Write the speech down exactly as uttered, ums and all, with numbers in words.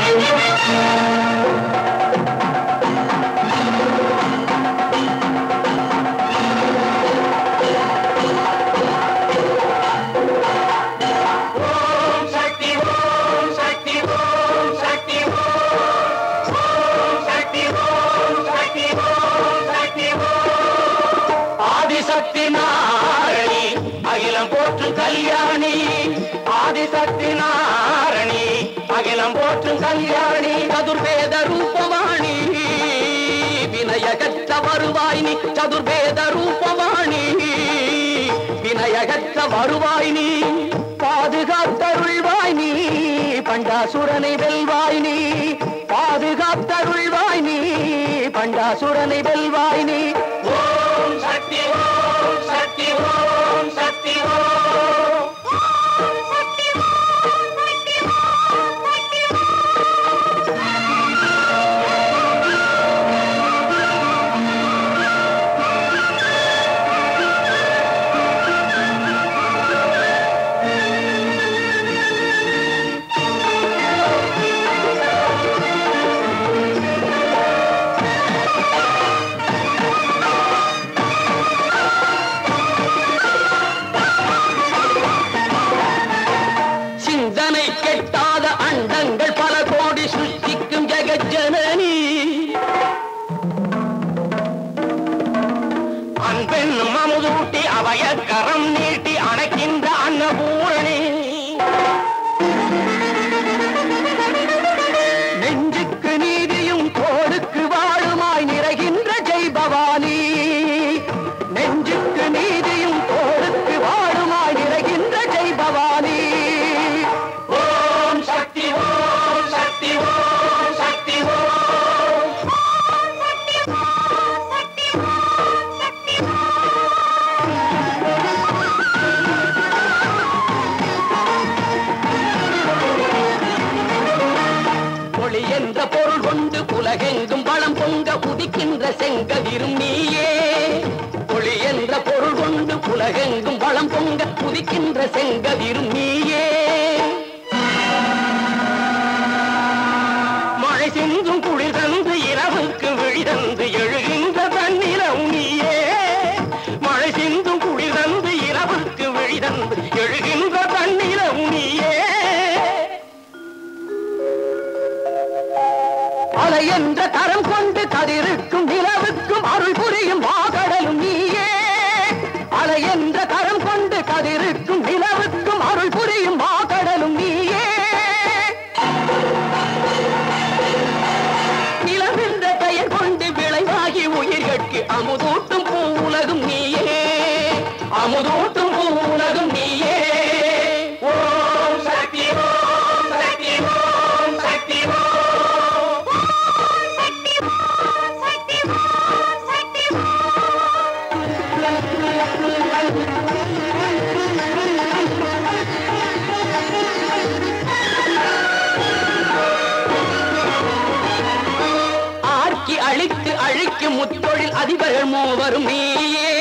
கல்யாணி ஆதிசக்தி நாரணி அகிலம் போற்றும் கல்யாணி சதுர்வேத ரூபவாணி வினயகற்ற வருவாய் நீ சதுர்வேத ரூபவாணி வினயகற்ற வருவாய் நீ பாதுகாத்தருள்வாய் நீ பண்டாசுரனை வெல்வாய் நீ பாதுகாத்தருள்வாய் நீ பண்டாசுரனை வெல்வாய் நீ ஓம் சக்தி ஓம் சக்தி ஓம் சக்தி ஓம் கரம் நீட்டி அணைக்கின்ற அன்னபூரணி நெஞ்சுக்கு நீதியும் தோளுக்கு வாழுமாய் நிறைகின்ற ஜெய் பவானி நெஞ்சுக்கு நீதியும் தோளுக்கு வாழுமாய் நிறைகின்ற ஜெய் பவானி ஓம் சக்தி ஓம் சக்தி ஓம் சக்தி ஓம் என்ற பொருள் கொண்டு உலகெங்கும் வளம் பொங்க உதிக்கின்ற செங்கதிரும் நீயே ஒளி என்ற பொருள் கொண்டு உலகெங்கும் வளம் பொங்க உதிக்கின்ற செங்கதிரும் நீயே மழை சிந்தும் குளிர் தந்து இரவுக்கு விழி தந்து எழுகின்ற தன்னிலம் நீயே மழை சிந்தும் குளிர் தந்து இரவுக்கு விழி தந்து எழுகின்ற தன்னிலம் நீயே அலை என்ற கரம் கொண்டு கதிருக்கும் நிலவுக்கும் அருள் புரியும் மாகடலும் நீயே அலை என்ற கரம் கொண்டு கதிருக்கும் நிலவுக்கும் அருள் புரியும் மாகடலும் நீயே நிலவென்ற பெயர் கொண்டு விளைவாகி உயிர்கட்கு அமுதூட்டும் பூ உலகும் நீயே அமுதூட்டும் பூ உலகும் நீயே ஓம் சக்தி ஓம் சக்தி ஓம் சக்தி ஓம் ஆர்க்கி அழித்து அழிக்கும் முத்தொழில் அதிபர்கள் மூவரும் நீயே